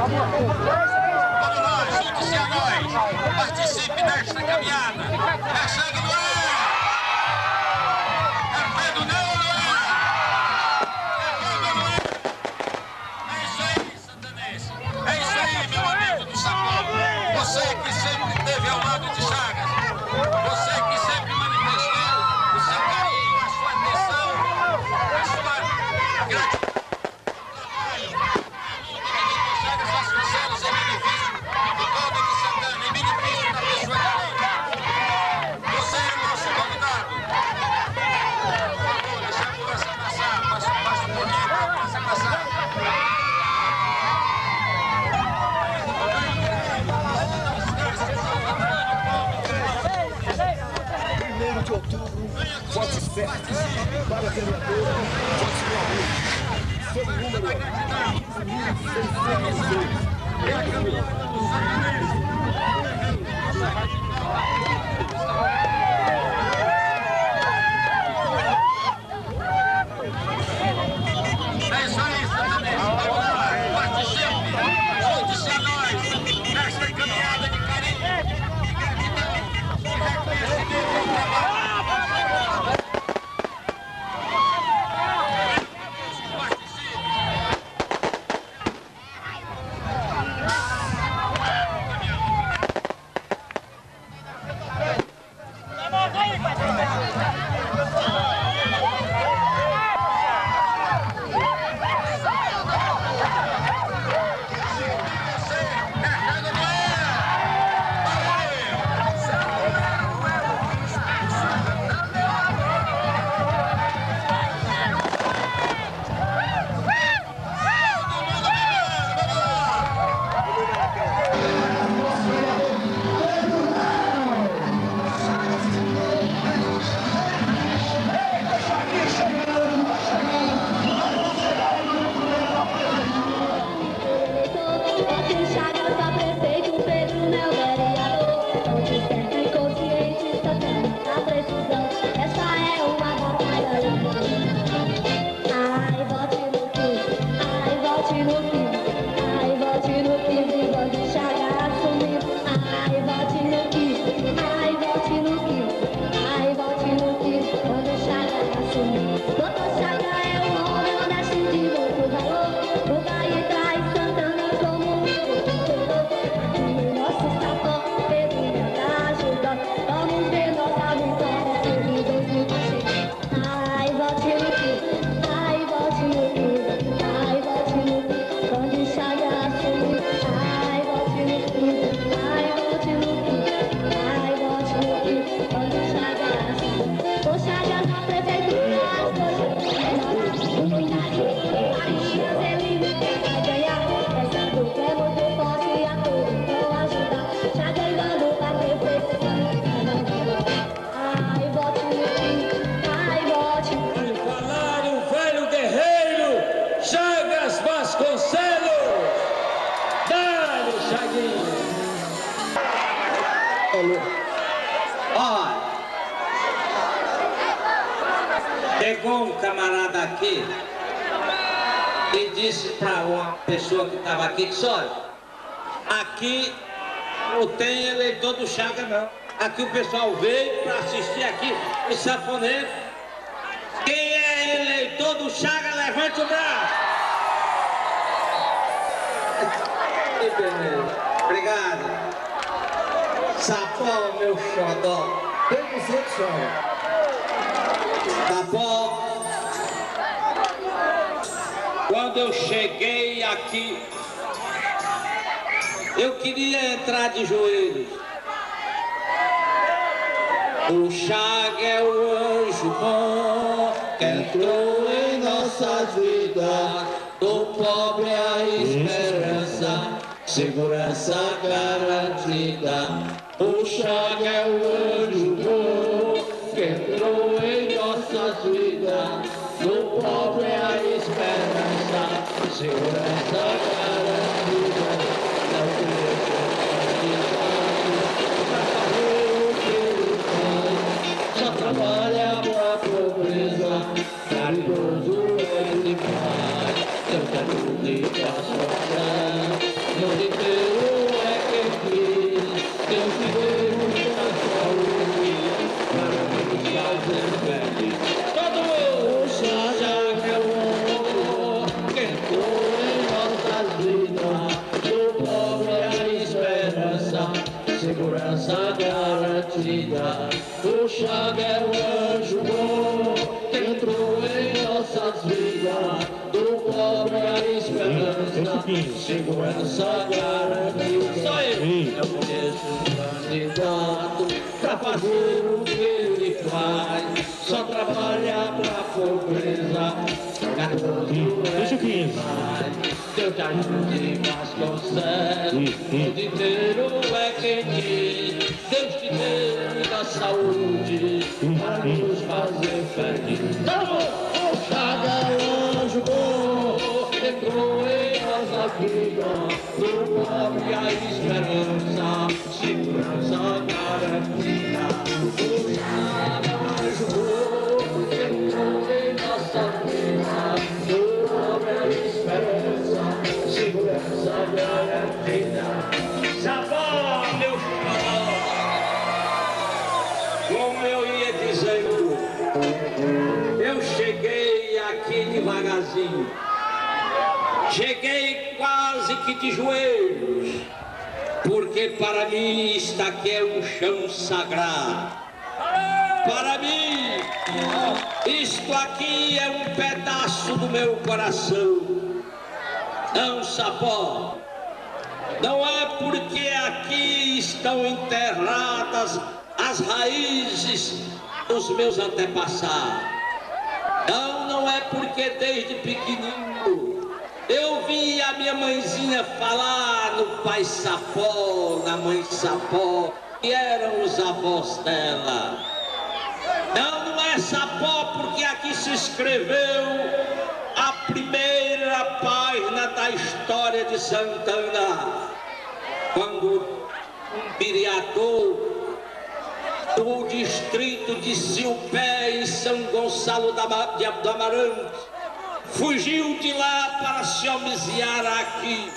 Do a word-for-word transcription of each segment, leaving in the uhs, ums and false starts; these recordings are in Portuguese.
Vamos nós, junte-se a nós, participe desta caminhada. Hashtag não é! É medo não, não é? É medo não é? É isso aí, santanense. É isso aí, meu amigo do Sapão. Você que sempre esteve ao lado de Chagas. Você que sempre manifestou o seu carinho, a sua atenção, a sua gratidão. Chagas Vasconcelos em benefício do povo de Santana, em benefício da pessoa que você é o nosso convidado. Por favor, deixa a ambulância passar, passa, passa um pouquinho para a ambulância passar. primeiro de outubro, vote certo para vereadora, vote meu amigo. Seu número quinze mil seiscentos e seis. É isso aí, Santanense. Vamos lá, participe, junte-se a nós nesta caminhada de carinho, de gratidão, de reconhecimento ao trabalho. Chegou um camarada aqui e disse para uma pessoa que estava aqui, disse, olha, aqui não tem eleitor do Chagas não. Aqui o pessoal veio para assistir aqui o sanfoneiro. Quem é eleitor do Chagas, levante o braço. Que beleza. Obrigado. Sapão, meu xodó. Tem que ser de chão. Tá bom? Quando eu cheguei aqui, eu queria entrar de joelhos. O Chagas é o anjo bom que entrou em nossas vidas. Do pobre a esperança, segurança garantida. O Chagas é o anjo bom que entrou em nossas vidas. Do pobre a esperança, segurança garantida. Não deixa de só trabalha pra pobreza. Caridoso ele faz, eu quero de passar. mundo inteiro é quem diz, Deus te deu muita saúde, para nos fazer feliz. Todo mundo já que é o amor que entrou em nossas vidas, do pobre a esperança, segurança garantida. O Chaga é o anjo bom que entrou em nossas vidas, do pobre a esperança, segurança garantida. Só ele, eu conheço um candidato pra fazer o que ele faz, só trabalha pra pobreza, quatorze é mais. Deus te ajude, Vasconcelos, o mundo inteiro é quem diz, Deus te deu muita saúde, para nos fazer feliz. O Chaga é o anjo bom, entrou em nossa vida, do pobre a esperança, segurança garantida. O Chaga é o anjo bom, entrou em nossa vida, do pobre a esperança, segurança garantida. Sabá, meu xodó, como eu ia dizendo, eu cheguei aqui devagarzinho, cheguei quase que de joelhos, porque para mim isto aqui é um chão sagrado. Para mim, isto aqui é um pedaço do meu coração. Não, Sapó, não é porque aqui estão enterradas as raízes dos meus antepassados. Não, não é porque desde pequenino eu vi a minha mãezinha falar no pai Sapó, na mãe Sapó, que eram os avós dela. Não, não é Sapó porque aqui se escreveu a primeira página da história de Santana, quando um vereador do distrito de Silpé, em São Gonçalo do Amarante, fugiu de lá para se homiziar aqui.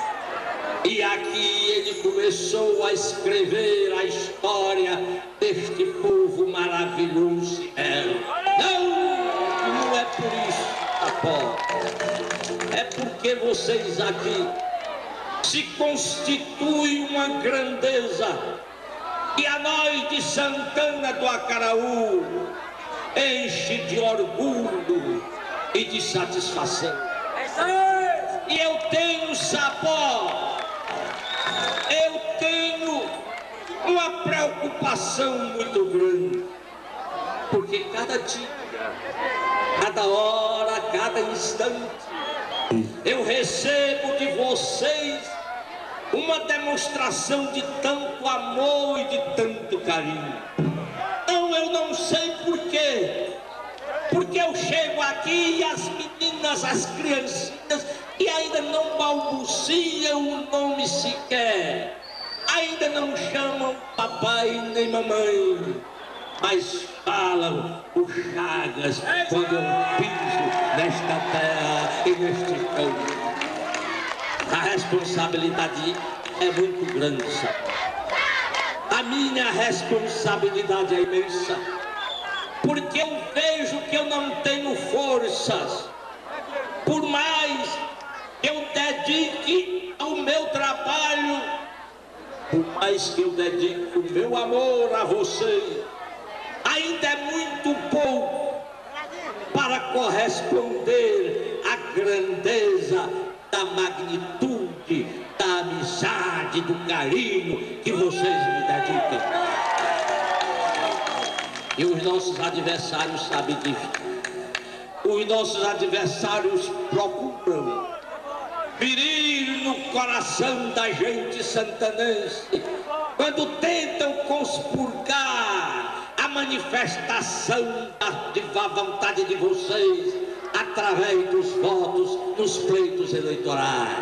E aqui ele começou a escrever a história deste povo maravilhoso e belo. Não, não é por isso, Sapó. É porque vocês aqui se constituem uma grandeza que a nós de Santana do Acaraú enche de orgulho e de satisfação. E eu tenho, Sapó, eu tenho uma preocupação muito grande, porque cada dia, cada hora, cada instante, eu recebo de vocês uma demonstração de tanto amor e de tanto carinho. Não, eu não sei por quê. Porque eu chego aqui e as meninas, as criancinhas, que ainda não balbuciam o nome sequer, ainda não chamam papai nem mamãe, mas falam o Chagas quando eu piso nesta terra e neste campo. A responsabilidade é muito grande, sabe? A minha responsabilidade é imensa, porque eu vejo que eu não tenho forças. Por mais que eu dedique ao meu trabalho, por mais que eu dedique o meu amor a você, ainda é muito pouco para corresponder à grandeza da magnitude, da amizade, do carinho que vocês me dedicam. E os nossos adversários sabem disso. Os nossos adversários procuram ferir no coração da gente santanense quando tentam conspurcar a manifestação da vontade de vocês através dos votos nos pleitos eleitorais.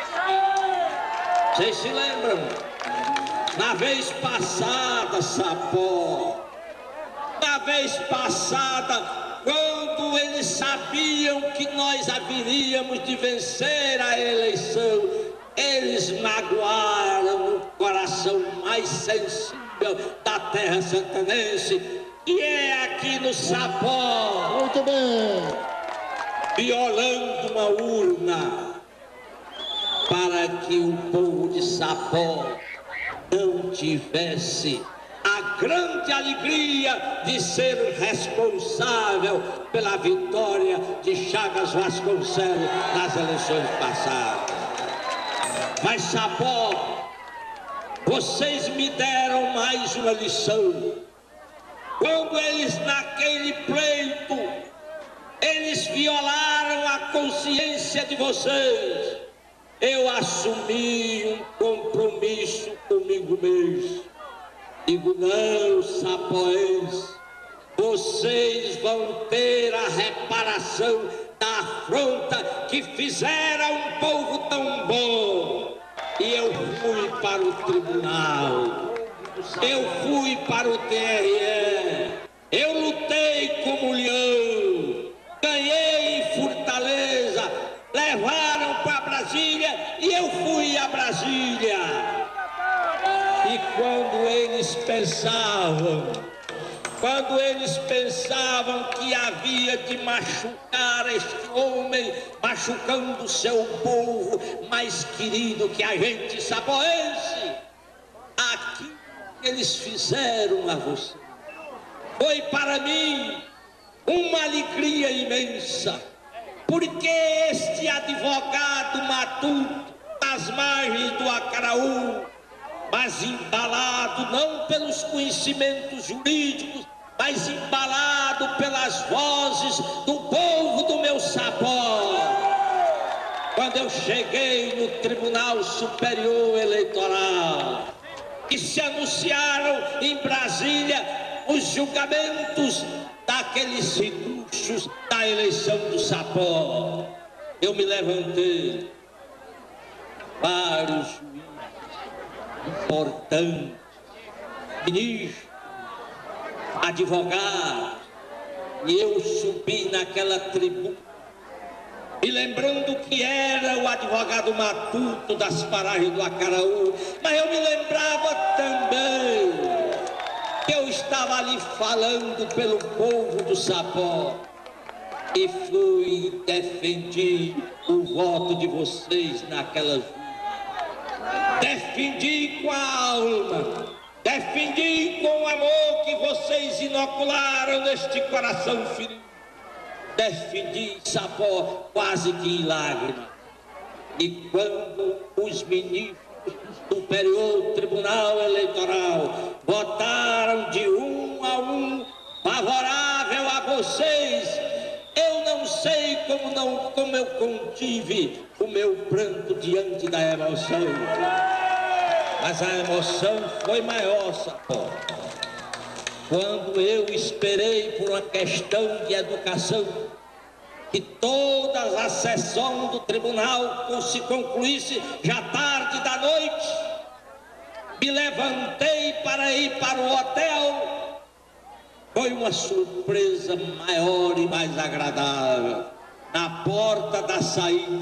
Vocês se lembram? Na vez passada, Sapó, na vez passada, quando eles sabiam que nós haveríamos de vencer a eleição, eles magoaram o coração mais sensível da terra santanense, que é aqui no Sapó. Muito bem. Violando uma urna para que o povo de Sapó não tivesse a grande alegria de ser responsável pela vitória de Chagas Vasconcelos nas eleições passadas. Mas Sapó, vocês me deram mais uma lição. Quando eles naquele pleito, eles violaram a consciência de vocês, eu assumi um compromisso comigo mesmo. Digo, não, Sapoense, vocês vão ter a reparação da afronta que fizeram a um povo tão bom. E eu fui para o tribunal, eu fui para o T R E, eu lutei como leão, ganhei em Fortaleza, levaram para Brasília e eu fui a Brasília. E quando eles pensavam, quando eles pensavam que havia de machucar este homem, machucando seu povo mais querido que a gente sapoense, aquilo que eles fizeram a você foi para mim uma alegria imensa, porque este advogado matuto das margens do Acaraú, mas embalado não pelos conhecimentos jurídicos, mas embalado pelas vozes do povo do meu Sapó. Quando eu cheguei no Tribunal Superior Eleitoral e se anunciaram em Brasília os julgamentos daqueles recursos da eleição do Sapó, eu me levantei, vários juízes importantes, ministros, advogados, e eu subi naquela tribuna, e lembrando que era o advogado matuto das paragens do Acaraú, mas eu me lembrava também que eu estava ali falando pelo povo do Sapó, e fui e defendi o voto de vocês naquelas ruas. Defendi com a alma, defendi com o amor que vocês inocularam neste coração ferido. Defendi Sapó quase que em lágrimas. E quando os ministros do Superior Tribunal Eleitoral votaram de um a um favorável a vocês, eu não sei como, não, como eu contive o meu pranto diante da emoção. Mas a emoção foi maior, Sapó, quando eu esperei por uma questão de educação, que todas as sessões do tribunal se concluísse já tarde da noite. Me levantei para ir para o hotel. Foi uma surpresa maior e mais agradável. Na porta da saída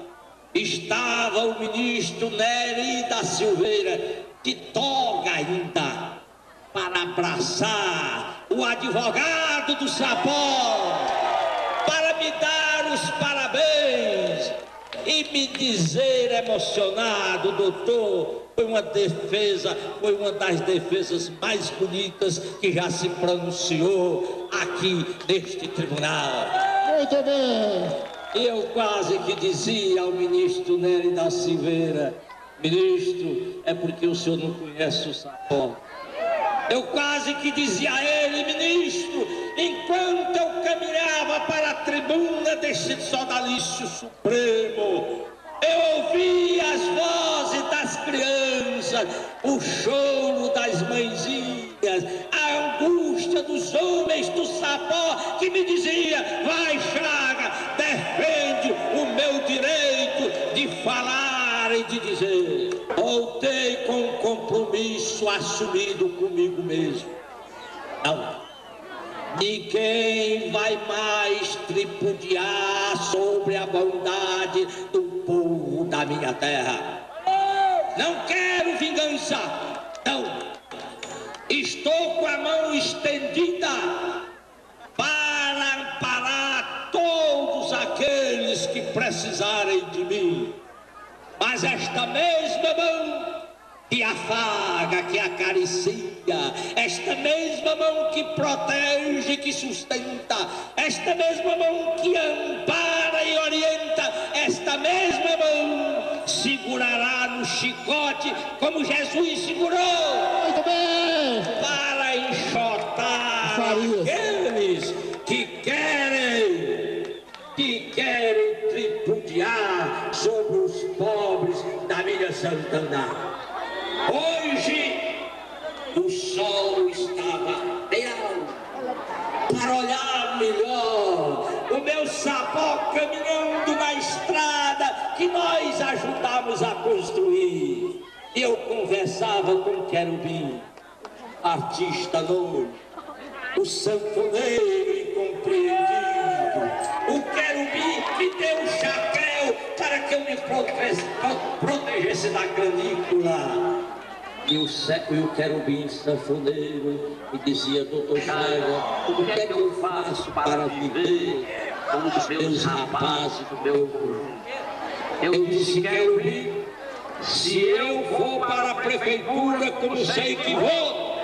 estava o ministro Nery da Silveira, de toga ainda, para abraçar o advogado do Sapó, para me dar os parabéns e me dizer emocionado: doutor, foi uma defesa, foi uma das defesas mais bonitas que já se pronunciou aqui neste tribunal. Muito bem. E eu quase que dizia ao ministro Nery da Silveira: ministro, é porque o senhor não conhece o Sapó. Eu quase que dizia a ele: ministro, enquanto eu caminhava para a tribuna deste sodalício supremo, eu ouvia as vozes das crianças, o choro das mãezinhas, a angústia dos homens do Sapó, que me dizia: vai, Chaga, defende o meu direito de falar e de dizer. Voltei com um compromisso assumido comigo mesmo. Não, ninguém vai mais tripudiar sobre a bondade do povo da minha terra. não quero vingança, não. Estou com a mão estendida para amparar todos aqueles que precisarem de mim. Mas esta mesma mão que afaga, que acaricia, esta mesma mão que protege, que sustenta, esta mesma mão que ampara e orienta, esta mesma mão segurará no chicote como Jesus segurou. Muito bem. Para enxotar aqueles que querem, que querem tripudiar sobre os pobres da minha Santana. Hoje o sol estava real para olhar melhor o meu sapó caminhando na estrada que nós ajudamos a construir. Eu conversava com o Querubim, artista novo, o sanfoneiro incompreendido, o Querubim que deu um chapéu para que eu me protegesse da canícula. E o, e o Querubim sanfoneiro me dizia: doutor Jairo, o que é que eu faço para viver com os meus rapazes do meu conjunto? Eu disse: Querubim, se eu vou para a prefeitura, como sei que vou,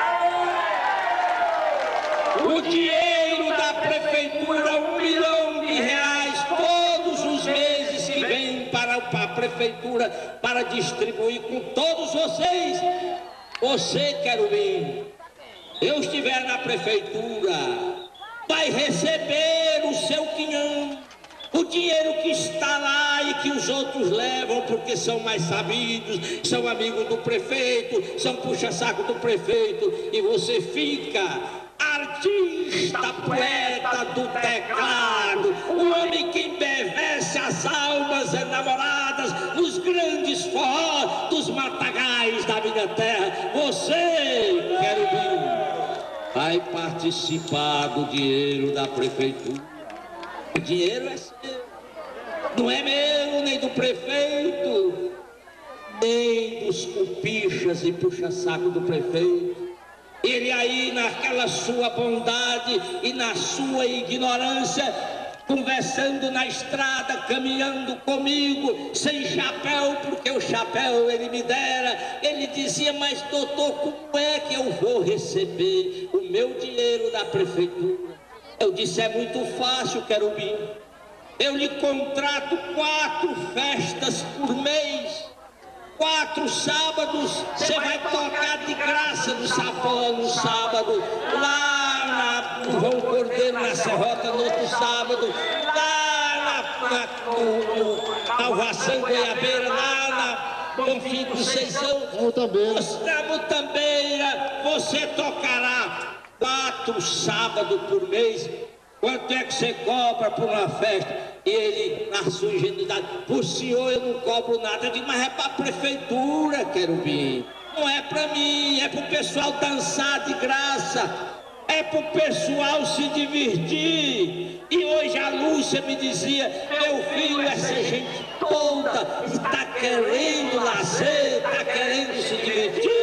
o dinheiro da prefeitura, um milhão de reais todos os meses que vem para a prefeitura para distribuir com todos vocês. Você, Querubim, eu estiver na prefeitura, vai receber o seu quinhão, o dinheiro que está lá e que os outros levam porque são mais sabidos, são amigos do prefeito, são puxa-saco do prefeito, e você fica artista, poeta do teclado, o homem que embevece as almas enamoradas nos grandes forró dos matagais da minha terra. Você, Querubim, vai participar do dinheiro da prefeitura. O dinheiro é seu, não é meu, nem do prefeito, nem dos cupichas e puxa-saco do prefeito. Ele aí, naquela sua bondade e na sua ignorância, conversando na estrada, caminhando comigo, sem chapéu, porque o chapéu ele me dera, ele dizia: mas doutor, como é que eu vou receber o meu dinheiro da prefeitura? Eu disse: é muito fácil, Querubim, eu lhe contrato quatro festas por mês. Quatro sábados, você vai tocar de graça no sapó no sábado, lá na, no João Cordeiro, na Serrota, no outro sábado, lá na, na, no, no Alvação Goiabeira, lá na Bonfim Conceição, na Mutambeira, você tocará quatro sábados por mês. Quanto é que você cobra por uma festa? E ele, na sua ingenuidade: por senhor eu não cobro nada. Eu digo: mas é para a prefeitura, Querubim, não é para mim, é para o pessoal dançar de graça, é para o pessoal se divertir. E hoje a Lúcia me dizia: meu filho, essa gente toda está querendo lazer, está querendo se divertir.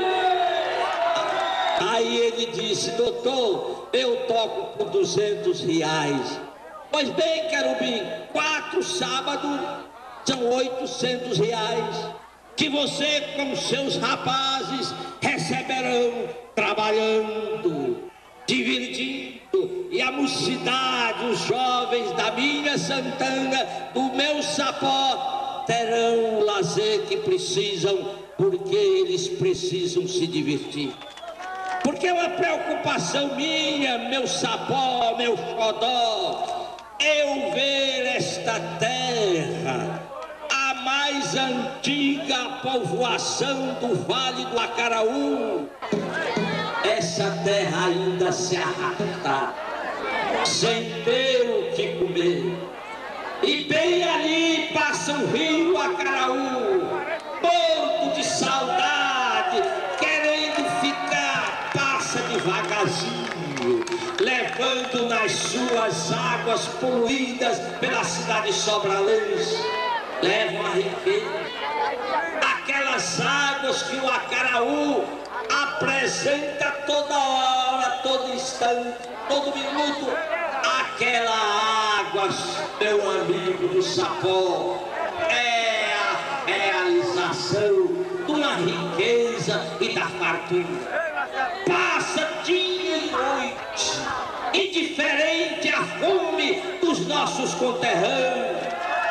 Aí ele disse: doutor, eu toco por duzentos reais. Pois bem, Querubim, quatro sábados são oitocentos reais, que você com seus rapazes receberão trabalhando, divertindo, e a mocidade, os jovens da minha Santana, do meu sapó, terão o lazer que precisam, porque eles precisam se divertir. Porque é uma preocupação minha, meu sapó, meu xodó, eu ver esta terra, a mais antiga povoação do Vale do Acaraú, essa terra ainda se arrasta, sem ter o que comer. E bem ali passa o rio Acaraú, morto de saudade, querendo ficar, passa devagarzinho, levando nas suas águas poluídas pela cidade Sobralães, leva a riqueza, aquela as águas que o Acaraú apresenta toda hora, todo instante, todo minuto. Aquela água, meu amigo do Sapó, é a realização de uma riqueza e da fartura. Passa dia e noite, indiferente à fome dos nossos conterrâneos.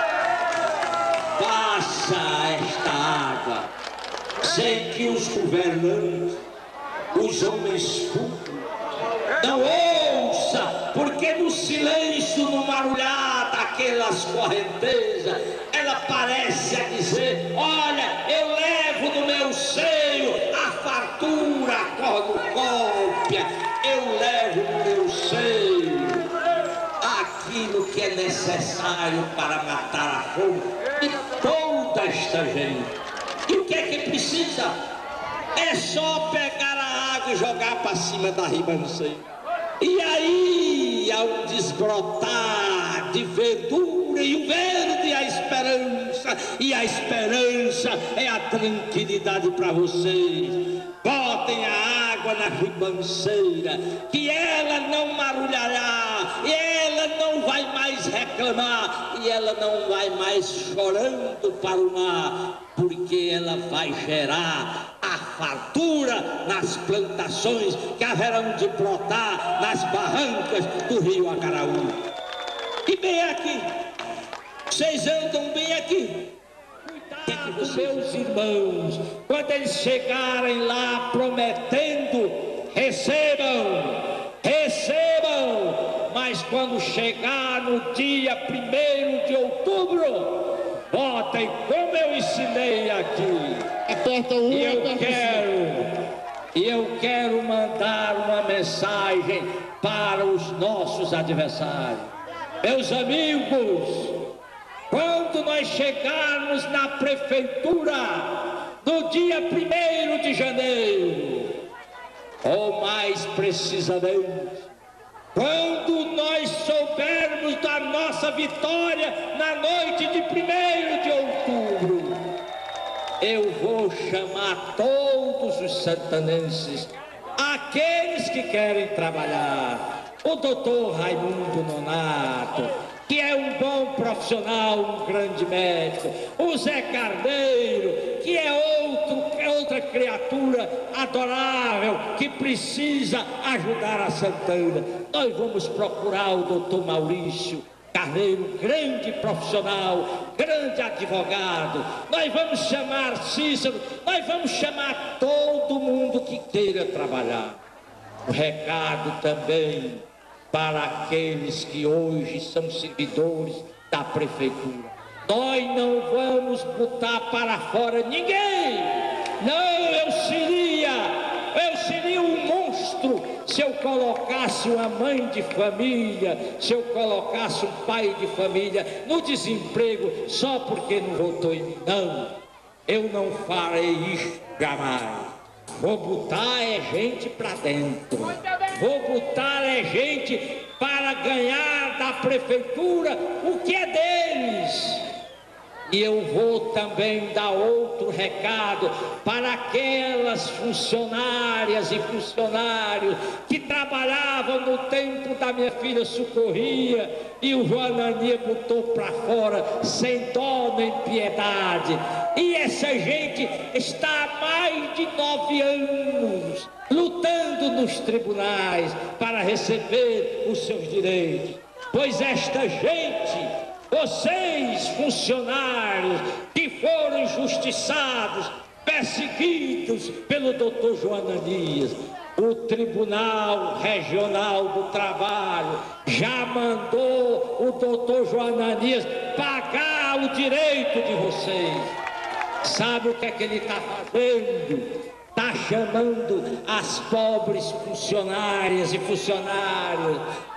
Passa esta água sem que os governantes, os homens públicos, não ouça, porque no silêncio, no marulhar daquelas correntezas, ela parece a dizer: olha, eu levo no meu seio a fartura, a cornucópia, eu levo no meu seio aquilo que é necessário para matar a fome de toda esta gente. E o que é que precisa? É só pegar a água e jogar para cima da ribanceira. E aí há um desbrotar de verdura, e o verde é a esperança, e a esperança é a tranquilidade para vocês. Botem a água na ribanceira, que ela não marulhará, e ela não vai mais reclamar, e ela não vai mais chorando para o mar, porque ela vai gerar a fartura nas plantações que haverão de brotar nas barrancas do rio Acaraú. E bem aqui, vocês andam bem aqui. Cuidado com meus irmãos, quando eles chegarem lá prometendo, recebam, recebam, mas quando chegar no dia primeiro de outubro, votem como eu ensinei aqui. E eu quero, e eu quero mandar uma mensagem para os nossos adversários. Meus amigos, quando nós chegarmos na prefeitura no dia primeiro de janeiro, ou mais precisamente, quando nós soubermos da nossa vitória na noite de primeiro de outubro, eu vou chamar todos os santanenses, aqueles que querem trabalhar, o doutor Raimundo Nonato, que é um bom profissional, um grande médico, o Zé Carneiro, que é outro, é outra criatura adorável, que precisa ajudar a Santana. Nós vamos procurar o doutor Maurício Carneiro, grande profissional, grande advogado. Nós vamos chamar Cícero, nós vamos chamar todo mundo que queira trabalhar. O recado também para aqueles que hoje são servidores da prefeitura: nós não vamos botar para fora ninguém. Não, eu seria, eu seria um monstro se eu colocasse uma mãe de família, se eu colocasse um pai de família no desemprego só porque não votou em mim. Não, eu não farei isso jamais. Vou botar é gente para dentro, vou botar é gente para ganhar da prefeitura o que é deles. E eu vou também dar outro recado para aquelas funcionárias e funcionários que trabalhavam no tempo da minha filha Socorria e o Joanania botou para fora sem dó nem piedade. E essa gente está há mais de nove anos lutando nos tribunais para receber os seus direitos. Pois esta gente, vocês funcionários que foram injustiçados, perseguidos pelo doutor Joananias, o Tribunal Regional do Trabalho já mandou o doutor Joananias pagar o direito de vocês. Sabe o que é que ele está fazendo? Está chamando as pobres funcionárias e funcionários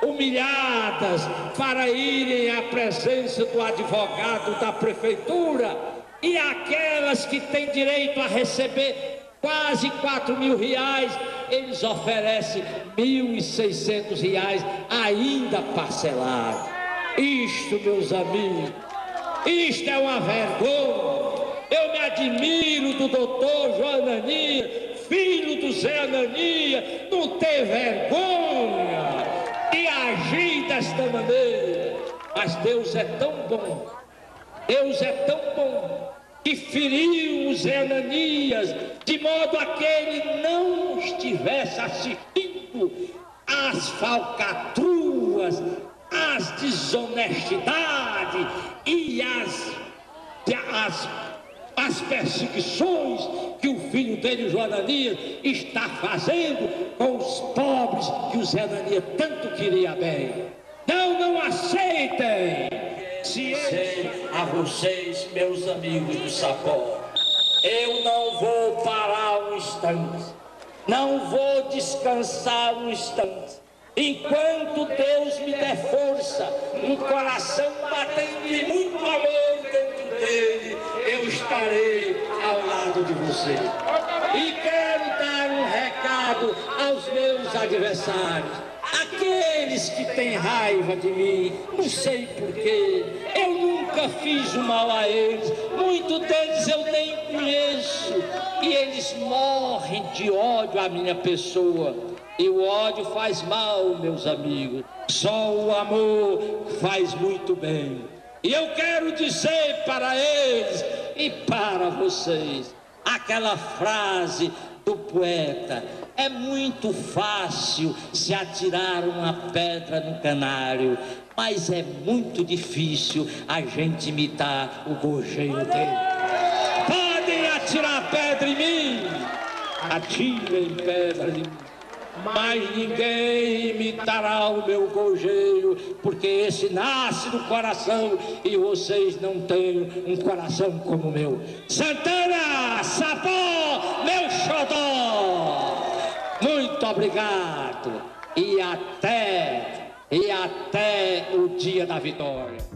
humilhadas para irem à presença do advogado da prefeitura, e aquelas que têm direito a receber quase quatro mil reais, eles oferecem mil e seiscentos reais ainda parcelado. Isto, meus amigos, isto é uma vergonha. Eu me admiro do doutor João Ananias, filho do Zé Ananias, não ter vergonha de agir desta maneira. Mas Deus é tão bom, Deus é tão bom, que feriu o Zé Ananias, de modo a que ele não estivesse assistindo às falcatruas, às desonestidades e às, às, às perseguições que o filho dele, João Ananias, está fazendo com os pobres que o Zé Ananias tanto queria bem. Não, não aceitem! Se sei a vocês, meus amigos do Sapó, eu não vou parar um instante, não vou descansar um instante, enquanto Deus me der força, um coração batendo e muito amor dentro dele, eu estarei ao lado de você. E quero dar um recado aos meus adversários, aqueles que têm raiva de mim, não sei porquê, eu nunca fiz o mal a eles, muitos deles eu nem conheço, e eles morrem de ódio à minha pessoa, e o ódio faz mal, meus amigos, só o amor faz muito bem. E eu quero dizer para eles e para vocês, aquela frase do poeta: é muito fácil se atirar uma pedra no canário, mas é muito difícil a gente imitar o gorjeio dele. Podem atirar pedra em mim, atirem pedra em mim, mas ninguém imitará o meu gorjeio, porque esse nasce do coração e vocês não têm um coração como o meu. Santana, Sapó, meu xodó, muito obrigado e até, e até o dia da vitória.